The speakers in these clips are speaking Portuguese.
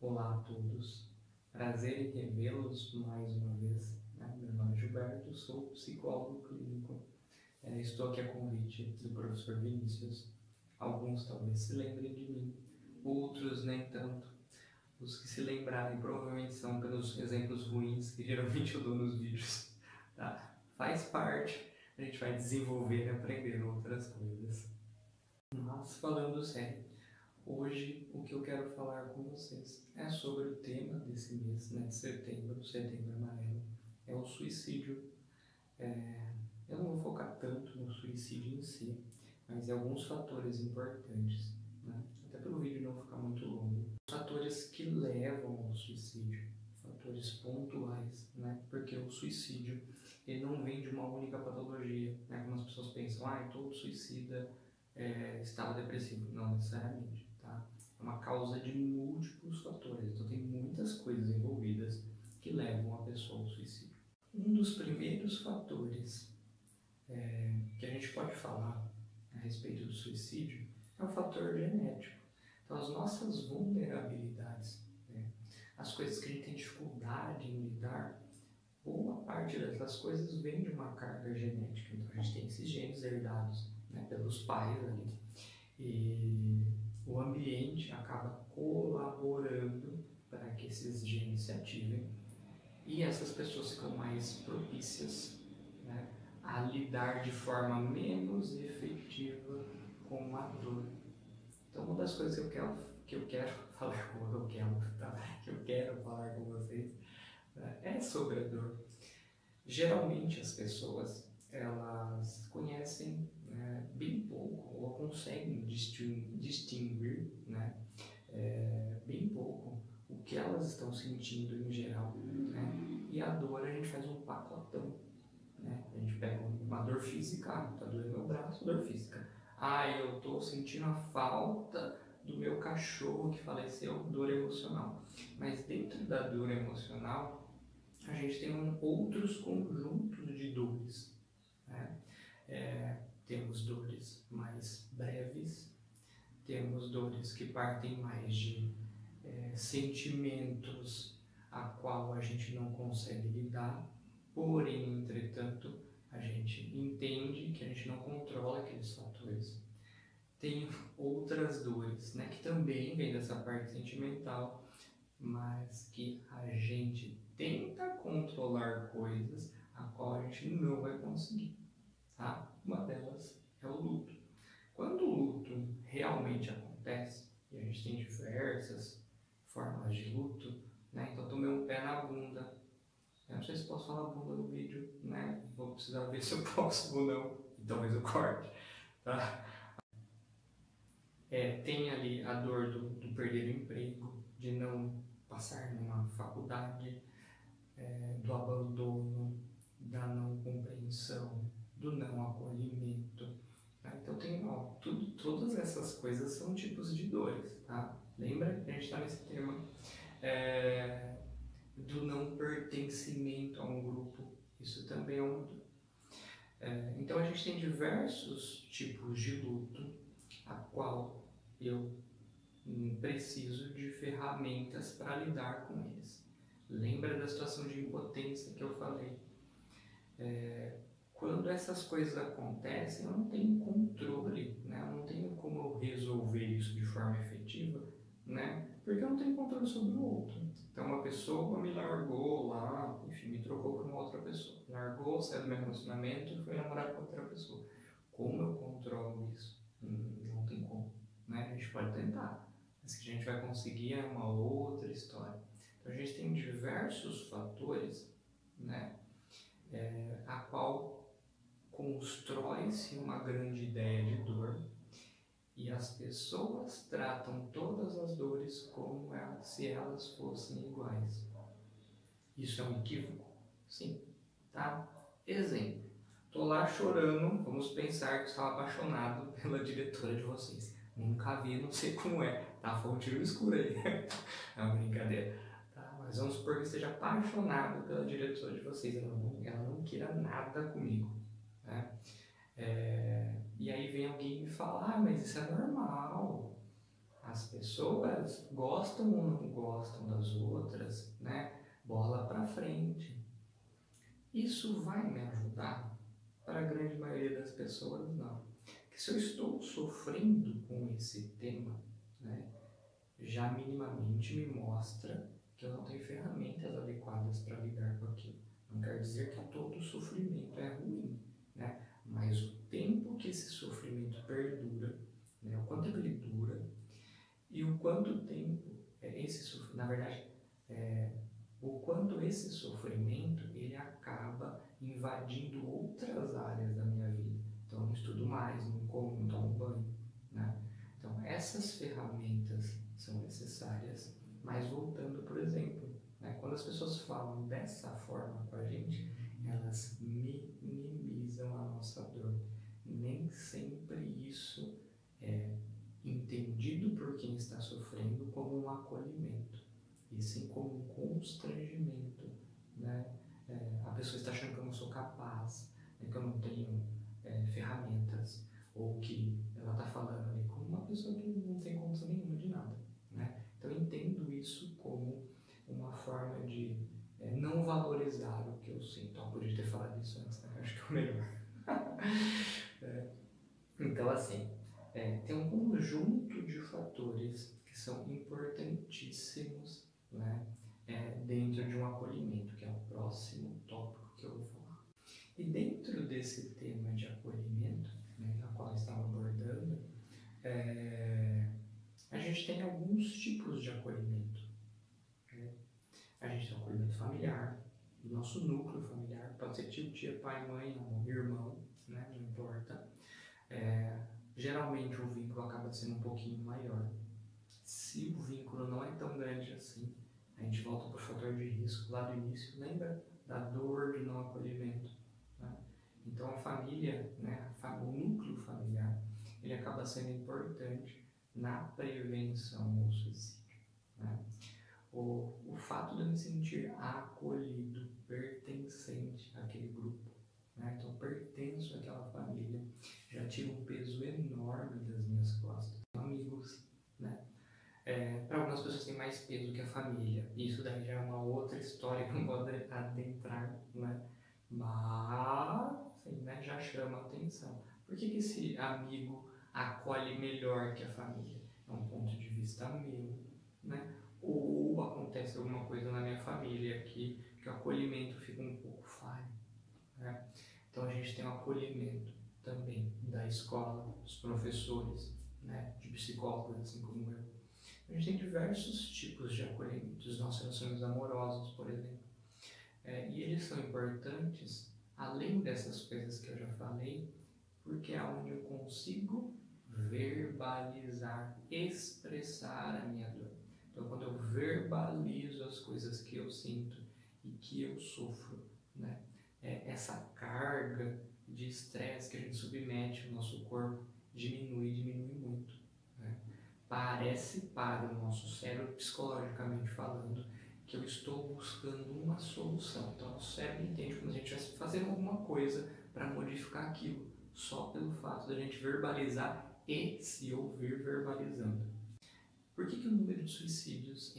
Olá a todos, prazer em revê-los mais uma vez. Meu nome é Gilberto, sou psicólogo clínico. Estou aqui a convite do professor Vinícius. Alguns talvez se lembrem de mim, outros nem tanto. Os que se lembrarem provavelmente são pelos exemplos ruins que geralmente eu dou nos vídeos. Tá? Faz parte, a gente vai desenvolver e aprender outras coisas. Mas falando sério, hoje o que eu quero falar com vocês é sobre o tema desse mês, de setembro amarelo, é o suicídio. Eu não vou focar tanto no suicídio em si, mas em alguns fatores importantes, até pelo vídeo não ficar muito longo. Fatores que levam ao suicídio, fatores pontuais, porque o suicídio ele não vem de uma única patologia, como as pessoas pensam, todo suicida estava depressivo. Não necessariamente, tá? É uma causa de múltiplos fatores, então tem muitas coisas envolvidas que levam a pessoa ao suicídio. Um dos primeiros fatores que a gente pode falar a respeito do suicídio é o fator genético. Então as nossas vulnerabilidades, as coisas que a gente tem dificuldade em lidar, boa parte dessas coisas vem de uma carga genética. Então a gente tem esses genes herdados pelos pais ali, e o ambiente acaba colaborando para que esses genes se ativem e essas pessoas ficam mais propícias a lidar de forma menos efetiva com a dor. Então uma das coisas que eu quero falar com vocês é sobre a dor. Geralmente as pessoas elas conhecem bem pouco ou conseguem distinguir bem pouco o que elas estão sentindo em geral, e a dor a gente faz um pacotão, a gente pega uma dor física, tá doendo meu braço, dor física, eu tô sentindo a falta do meu cachorro que faleceu, dor emocional. Mas dentro da dor emocional a gente tem outros conjuntos de dores, temos dores mais breves, temos dores que partem mais de sentimentos a qual a gente não consegue lidar, porém, entretanto, a gente entende que a gente não controla aqueles fatores. Tem outras dores, que também vem dessa parte sentimental, mas que a gente tenta controlar coisas a qual a gente não vai conseguir, tá? Uma delas é o luto. Quando o luto realmente acontece, e a gente tem diversas formas de luto, então eu tomei um pé na bunda. Eu não sei se posso falar bunda no vídeo, vou precisar ver se eu posso ou não, então talvez eu corte, tá? Tem ali a dor do perder o emprego, de não passar numa faculdade, do abandono, da não compreensão, do não acolhimento. Então tem, todas essas coisas são tipos de dores, tá? Lembra que a gente está nesse tema do não pertencimento a um grupo, isso também é uma dor. Então a gente tem diversos tipos de luto, a qual eu preciso de ferramentas para lidar com eles. Lembra da situação de impotência que eu falei? Quando essas coisas acontecem, eu não tenho controle, eu não tenho como eu resolver isso de forma efetiva, porque eu não tenho controle sobre o outro. Então uma pessoa me largou lá, enfim, me trocou por uma outra pessoa. Largou, saiu do meu relacionamento e foi namorar com outra pessoa. Como eu controlo isso? Não tem como, A gente pode tentar, mas que a gente vai conseguir é uma outra história. Então a gente tem diversos fatores, a qual constrói-se uma grande ideia de dor e as pessoas tratam todas as dores como se elas fossem iguais. Isso é um equívoco? Sim, tá? Exemplo, tô lá chorando, vamos pensar que estava apaixonado pela diretora de vocês. Nunca vi, não sei como é, tá? Foi um tiro escuro aí. É uma brincadeira. Tá? Mas vamos supor que esteja apaixonado pela diretora de vocês, ela não queira nada comigo. E aí vem alguém e me fala, mas isso é normal. As pessoas gostam ou não gostam das outras, né? Bola para frente. Isso vai me ajudar? Para a grande maioria das pessoas, não. Porque se eu estou sofrendo com esse tema, né, já minimamente me mostra que eu não tenho ferramentas adequadas para lidar com aquilo. Não quer dizer que todo sofrimento é ruim, né? Mas o tempo que esse sofrimento perdura, né, o quanto ele dura e o quanto tempo esse sofrimento, na verdade, o quanto esse sofrimento ele acaba invadindo outras áreas da minha vida. Então, eu não estudo mais, não como, não tomo banho, né? Então, essas ferramentas são necessárias, mas voltando, por exemplo, né, quando as pessoas falam dessa forma com a gente, elas minimizam a nossa dor. Nem sempre isso é entendido por quem está sofrendo como um acolhimento, e sim como um constrangimento, né? A pessoa está achando que eu não sou capaz, né, que eu não tenho ferramentas, ou que ela está falando ali como uma pessoa que não tem condição nenhuma de nada, né? Então eu entendo isso como uma forma de não valorizar o que eu sinto. Eu podia ter falado isso antes, né? Acho que é o melhor. Então, assim, tem um conjunto de fatores que são importantíssimos, né, dentro de um acolhimento, que é o próximo tópico que eu vou falar. E dentro desse tema de acolhimento, né, a qual estava abordando, a gente tem alguns tipos de acolhimento. Né? A gente tem o acolhimento familiar, do nosso núcleo familiar, pode ser tio, tia, pai, mãe, ou irmão, né, não importa. Geralmente o vínculo acaba sendo um pouquinho maior. Se o vínculo não é tão grande assim, a gente volta para o fator de risco lá do início, lembra da dor de não acolhimento, né? Então a família, né, o núcleo familiar, ele acaba sendo importante na prevenção ao suicídio, né? O fato de eu me sentir acolhido, pertencente àquele grupo, né? Então pertenço àquela família, já tira um peso enorme das minhas costas. Amigos, né? Para algumas pessoas tem mais peso que a família. Isso daí já é uma outra história que eu não vou adentrar, né? Mas, assim, né, já chama a atenção. Por que esse amigo acolhe melhor que a família? É um ponto de vista meu, né? Ou acontece alguma coisa na minha família que o acolhimento fica um pouco falho, né? Então a gente tem o acolhimento também da escola, dos professores, né, de psicólogos, assim como eu. A gente tem diversos tipos de acolhimento, os nossos relacionamentos amorosos, por exemplo. E eles são importantes, além dessas coisas que eu já falei, porque é onde eu consigo verbalizar, expressar a minha dor. Então, quando eu verbalizo as coisas que eu sinto e que eu sofro, né, essa carga de estresse que a gente submete no nosso corpo diminui muito. Né? Parece para o nosso cérebro, psicologicamente falando, que eu estou buscando uma solução. Então, o cérebro entende como se a gente estivesse fazendo alguma coisa para modificar aquilo, só pelo fato de a gente verbalizar e se ouvir verbalizando. Por que o número de suicídio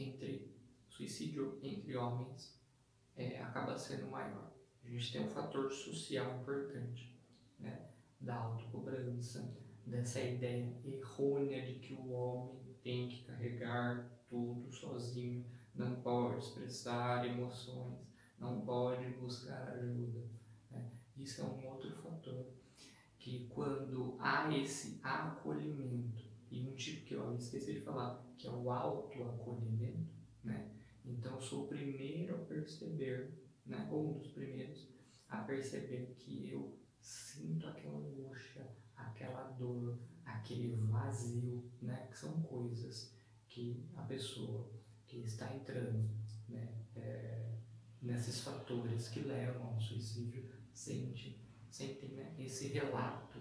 entre homens acaba sendo maior? A gente tem um fator social importante, né? Da autocobrança, dessa ideia errônea de que o homem tem que carregar tudo sozinho, não pode expressar emoções, não pode buscar ajuda, né? Isso é um outro fator, que quando há esse acolhimento, e um tipo que eu esqueci de falar, que é o autoacolhimento, né? Então eu sou o primeiro a perceber, né, ou um dos primeiros a perceber que eu sinto aquela angústia, aquela dor, aquele vazio, né, que são coisas que a pessoa que está entrando, né, nesses fatores que levam ao suicídio sentem, né, esse relato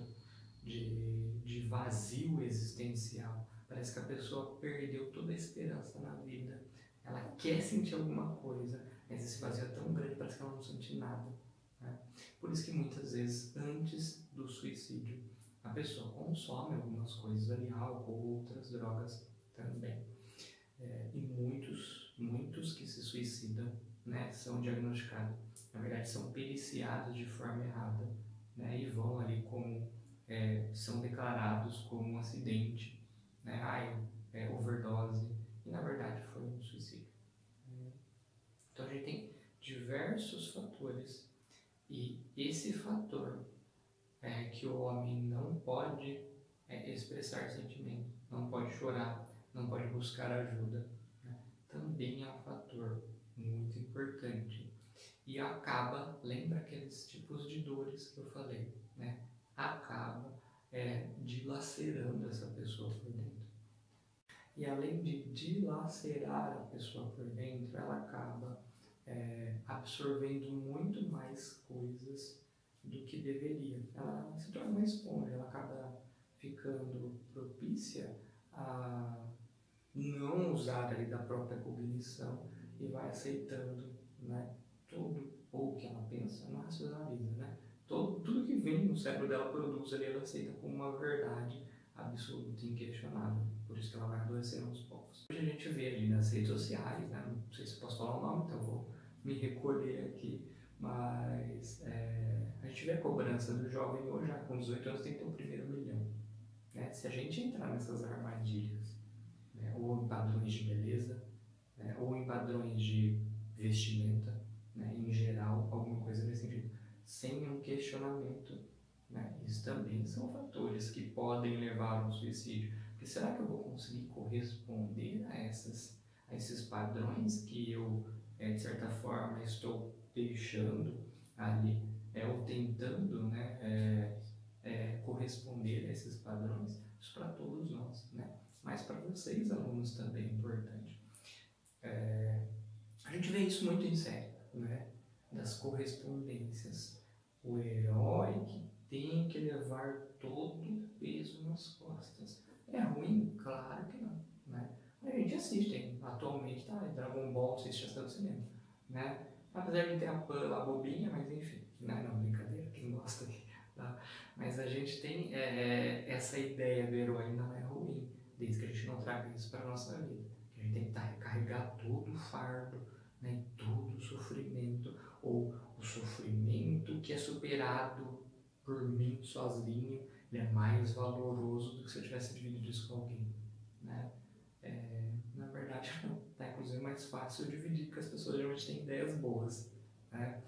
de vazio existencial. Parece que a pessoa perdeu toda a esperança na vida. Ela quer sentir alguma coisa, mas esse vazio é tão grande, parece que ela não sente nada, né? Por isso que muitas vezes, antes do suicídio, a pessoa consome algumas coisas ali, álcool, outras drogas também. E muitos que se suicidam, né, são diagnosticados, na verdade são periciados de forma errada, né, e vão ali como, são declarados como um acidente, né, overdose, e na verdade foi um suicídio. Então a gente tem diversos fatores, e esse fator que o homem não pode expressar sentimento, não pode chorar, não pode buscar ajuda, né, também é um fator muito importante. E acaba, lembra aqueles tipos de dores que eu falei, né? Acaba dilacerando essa pessoa por dentro. E além de dilacerar a pessoa por dentro, ela acaba absorvendo muito mais coisas do que deveria. Ela se torna uma esponja, ela acaba ficando propícia a não usar ali da própria cognição e vai aceitando, né, tudo ou que ela pensa, não racionaliza, né? Tudo que vem no cérebro dela produz ali, ela aceita como uma verdade absoluta e inquestionável. Por isso que ela vai adoecendo aos poucos. Hoje a gente vê ali nas redes sociais, né? Não sei se posso falar o nome, então eu vou me recolher aqui, mas a gente vê a cobrança do jovem hoje, já com 18 anos tem que ter o primeiro milhão. Né? Se a gente entrar nessas armadilhas, né, ou em padrões de beleza, né, ou em padrões de vestimenta, né, em geral, alguma coisa nesse sentido, sem um questionamento, né, isso também são fatores que podem levar ao suicídio. Porque será que eu vou conseguir corresponder a esses padrões que eu, de certa forma, estou deixando ali, ou tentando, né, corresponder a esses padrões? Isso para todos nós, né? Mas para vocês, alunos, também é importante. A gente vê isso muito em série, né? Das correspondências. O herói que tem que levar todo o peso nas costas. É ruim? Claro que não, né? A gente assiste, atualmente tá Dragon Ball, não sei se já está no cinema, né? Apesar de ter a bobinha, mas enfim, né? Não, brincadeira, quem gosta aqui, tá? Mas a gente tem essa ideia do herói não é ruim, desde que a gente não traga isso para a nossa vida. Que a gente tem que carregar todo o fardo, né? Todo o sofrimento, ou o sofrimento que é superado por mim sozinho, ele é mais valoroso do que se eu tivesse dividido isso com alguém, né? Na verdade, não. Tá? Inclusive é mais fácil dividir, porque as pessoas geralmente têm ideias boas, né?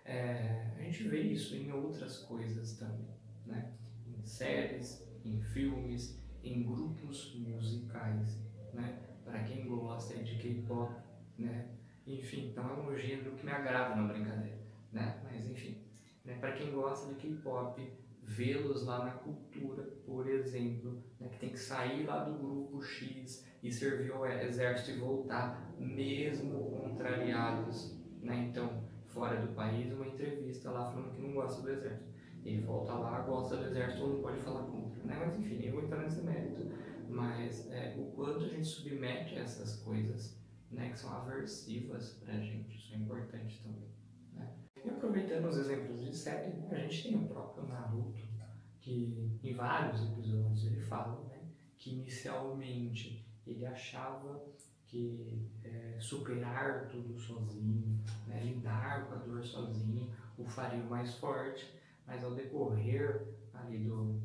A gente vê isso em outras coisas também, né? Em séries, em filmes, em grupos musicais, né? Para quem gosta de K-pop, né? Enfim, então é um gênero que me agrada, não brincadeira, né? Mas enfim, né? Para quem gosta de K-pop, vê-los lá na cultura, por exemplo, né? Que tem que sair lá do grupo X e servir ao exército e voltar, mesmo contrariados, né? Então, fora do país, uma entrevista lá falando que não gosta do exército. Ele volta lá, gosta do exército, ou não pode falar contra, né? Mas enfim, eu vou entrar nesse mérito, mas o quanto a gente submete a essas coisas, né, que são aversivas pra gente, isso é importante também, né? E aproveitando os exemplos de série, a gente tem o próprio Naruto, que em vários episódios ele fala, né, que inicialmente ele achava que superar tudo sozinho, né, lidar com a dor sozinho, o faria mais forte, mas ao decorrer ali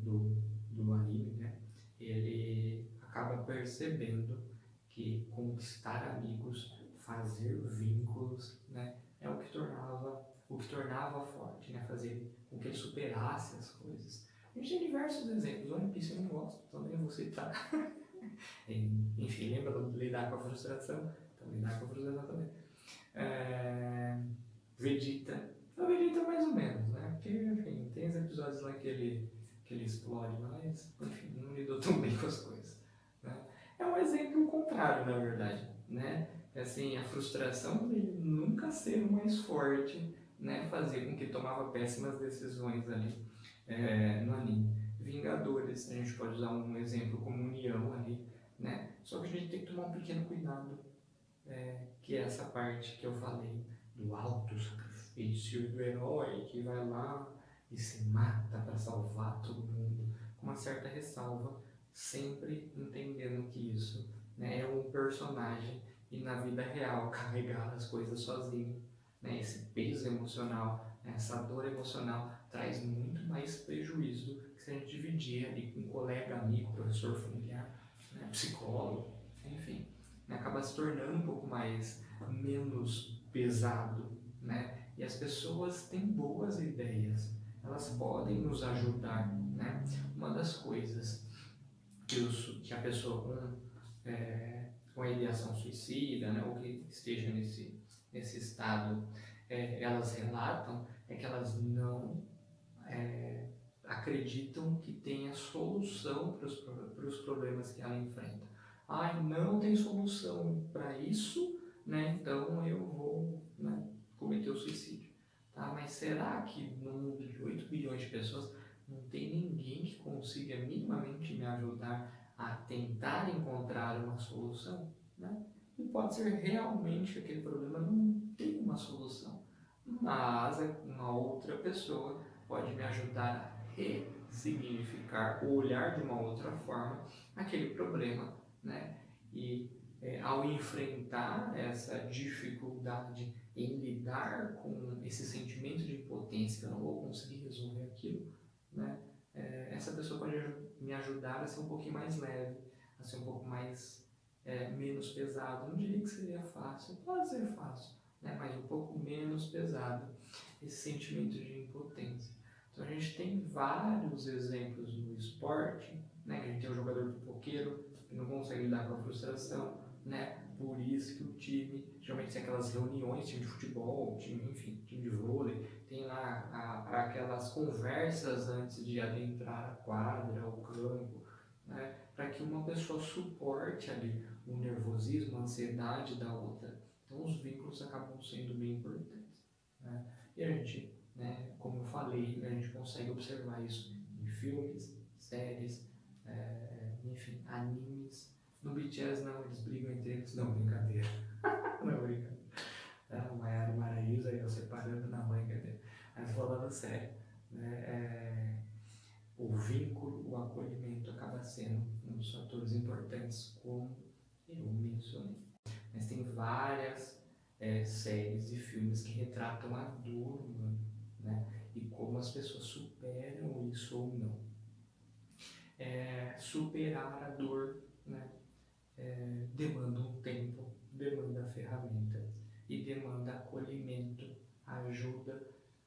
do anime, né, ele acaba percebendo que conquistar amigos, fazer vínculos, né, é o que tornava forte, né, fazer com que ele superasse as coisas. A gente tem diversos exemplos. One Piece eu não gosto, também vou citar. Enfim, lembra de lidar com a frustração? Então, lidar com a frustração também. Vegeta. O Vegeta mais ou menos, né? Porque, enfim, tem os episódios lá que ele explode, mas, enfim, não lidou tão bem com as coisas, né? É um exemplo contrário, na verdade, né? Assim, a frustração dele nunca ser o mais forte, né? Fazia com que tomava péssimas decisões ali no anime. Vingadores, a gente pode usar um exemplo como União ali, né? Só que a gente tem que tomar um pequeno cuidado, que é essa parte que eu falei, do alto sacrifício do herói que vai lá e se mata para salvar todo mundo, com uma certa ressalva, sempre entendendo que isso né, é um personagem e na vida real carregar as coisas sozinho, né, esse peso emocional, essa dor emocional traz muito mais prejuízo que se a gente dividir ali com um colega, amigo, professor, familiar, né, psicólogo, enfim, né, acaba se tornando um pouco menos pesado, né? E as pessoas têm boas ideias, elas podem nos ajudar, né? Uma das coisas que a pessoa com a ideação suicida, né, ou que esteja nesse estado, elas relatam que elas não acreditam que tenha solução para os problemas que ela enfrenta. Ai, não tem solução para isso, né? Então eu vou, né, cometer o suicídio. Tá? Mas será que no mundo de 8 bilhões de pessoas não tem ninguém que consiga minimamente me ajudar a tentar encontrar uma solução? Né? E pode ser realmente que aquele problema não tem uma solução, mas uma outra pessoa pode me ajudar a ressignificar, ou olhar de uma outra forma aquele problema, né? E ao enfrentar essa dificuldade em lidar com esse sentimento de impotência, que eu não vou conseguir resolver aquilo, né? Essa pessoa pode me ajudar a ser um pouquinho mais leve, a ser um pouco menos pesado. Não diria que seria fácil, pode ser fácil, né? Mas um pouco menos pesado esse sentimento de impotência. Então a gente tem vários exemplos no esporte, né? A gente tem o jogador pipoqueiro que não consegue lidar com a frustração, né? Por isso que o time, geralmente tem aquelas reuniões, time de futebol, time de vôlei, tem lá aquelas conversas antes de adentrar a quadra, o campo, né? Para que uma pessoa suporte ali o nervosismo, a ansiedade da outra. Então os vínculos acabam sendo bem importantes, né? E a gente, né, como eu falei, a gente consegue observar isso em filmes, séries, enfim, animes. No BTS não, eles brigam entre eles. Não, brincadeira. Não, brincadeira. A Maiara e Maraísa aí, separando na mãe, brincadeira. Mas falando sério, né, o vínculo, o acolhimento acaba sendo um dos fatores importantes, como eu mencionei. Mas tem várias séries e filmes que retratam a dor humana, né? E como as pessoas superam isso ou não. Superar a dor, né? Demanda um tempo, demanda ferramentas e demanda acolhimento, ajuda.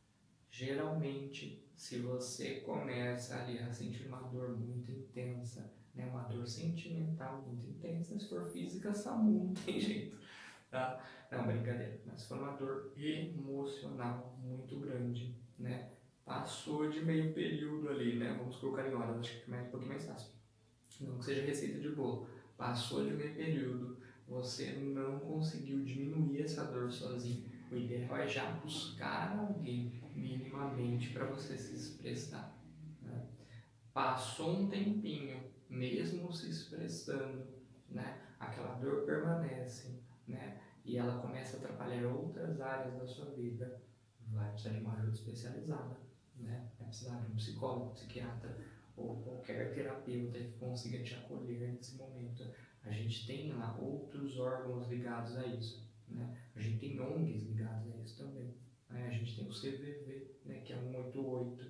Geralmente, se você começa ali a sentir uma dor muito intensa, né, uma dor sentimental muito intensa, se for física, SAMU, não tem jeito, tá? Não, brincadeira, mas se for uma dor emocional muito grande, né, passou de meio período ali, né, vamos colocar em horas, acho que fica um pouquinho mais fácil, não que seja receita de bolo, passou de meio período, você não conseguiu diminuir essa dor sozinho, o ideal é já buscar alguém minimamente para você se expressar, né? Passou um tempinho, mesmo se expressando, né? Aquela dor permanece, né? E ela começa a atrapalhar outras áreas da sua vida, vai precisar de uma ajuda especializada, né? Vai precisar de um psicólogo, psiquiatra ou qualquer terapeuta que consiga te acolher nesse momento. A gente tem lá outros órgãos ligados a isso, né? A gente tem ONGs ligadas a isso também, né? A gente tem o CVV, né, que é 188,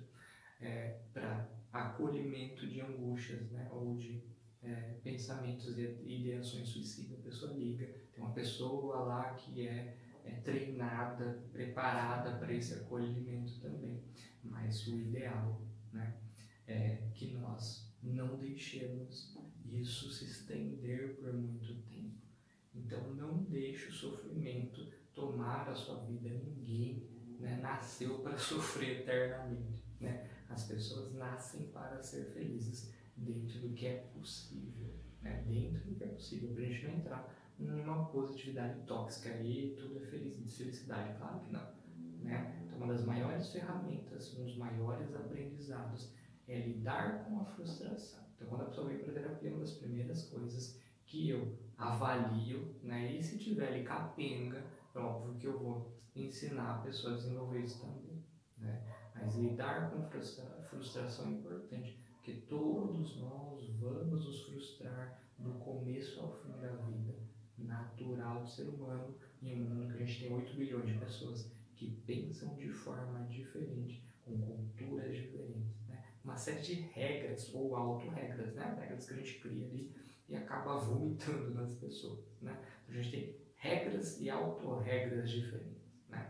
para acolhimento de angústias, né, ou de pensamentos e ideações suicidas. A pessoa liga, tem uma pessoa lá que é treinada, preparada para esse acolhimento também. Mas o ideal, né, é que nós não deixemos isso se estender por muito tempo. Então não deixe o sofrimento tomar a sua vida. Ninguém, né, nasceu para sofrer eternamente, né? As pessoas nascem para ser felizes dentro do que é possível, né? Dentro do que é possível, para a gente não entrar numa positividade tóxica e tudo é felicidade, claro que não, né? Então uma das maiores ferramentas, um dos maiores aprendizados é lidar com a frustração. Então quando a pessoa vem para a terapia, uma das primeiras coisas que eu avalio, né? E se tiver ali capenga, é óbvio que eu vou ensinar a pessoa a desenvolver isso também, né? Mas lidar com frustração é importante, porque todos nós vamos nos frustrar, do começo ao fim da vida natural do ser humano, em um mundo que a gente tem 8 bilhões de pessoas que pensam de forma diferente, com culturas diferentes, né? Uma série de regras ou auto-regras, né? Regras que a gente cria ali e acaba vomitando nas pessoas, né? A gente tem regras e auto-regras diferentes, né?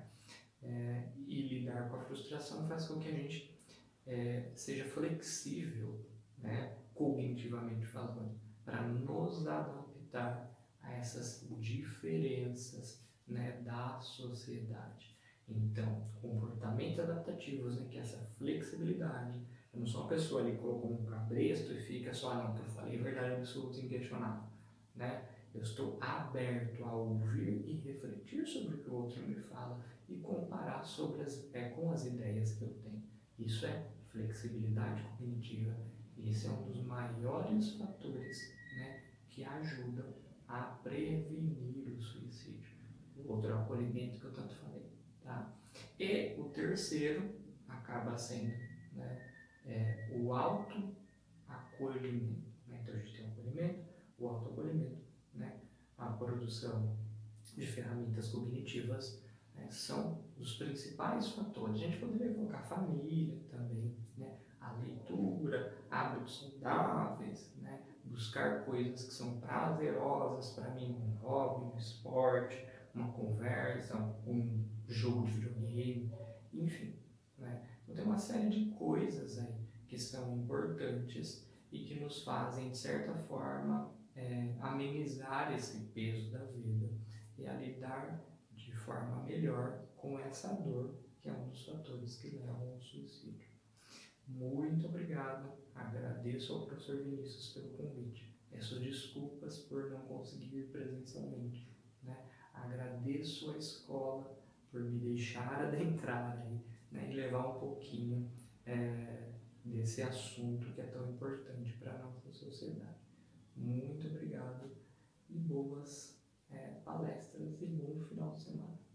E lidar com a frustração faz com que a gente seja flexível, né? Cognitivamente falando, para nos adaptar a essas diferenças, né, da sociedade. Então, comportamentos adaptativos, né, que é essa flexibilidade. Eu não sou uma pessoa ali que colocou um cabresto e fica só, não, que eu falei verdade absoluta e inquestionável, né? Eu estou aberto a ouvir e refletir sobre o que o outro me fala e comparar com as ideias que eu tenho. Isso é flexibilidade cognitiva. Esse é um dos maiores fatores, né, que ajudam a prevenir o suicídio. O outro é o acolhimento que eu tanto falei. Tá? E o terceiro acaba sendo, né, o autoacolhimento. Né? Então a gente tem o acolhimento, o autoacolhimento, né? A produção de ferramentas cognitivas, né, são os principais fatores. A gente poderia colocar a família também, né? A leitura, hábitos saudáveis, né? Buscar coisas que são prazerosas para mim, um hobby, um esporte, uma conversa, um jogo de videogame, enfim, né? Então tem uma série de coisas aí que são importantes e que nos fazem, de certa forma, amenizar esse peso da vida e a lidar de forma melhor com essa dor, que é um dos fatores que levam ao suicídio. Muito obrigado, agradeço ao professor Vinícius pelo convite. Peço desculpas por não conseguir ir presencialmente, né? Agradeço a escola por me deixar adentrar aí, né? E levar um pouquinho desse assunto que é tão importante para a nossa sociedade. Muito obrigado e boas palestras e bom final de semana.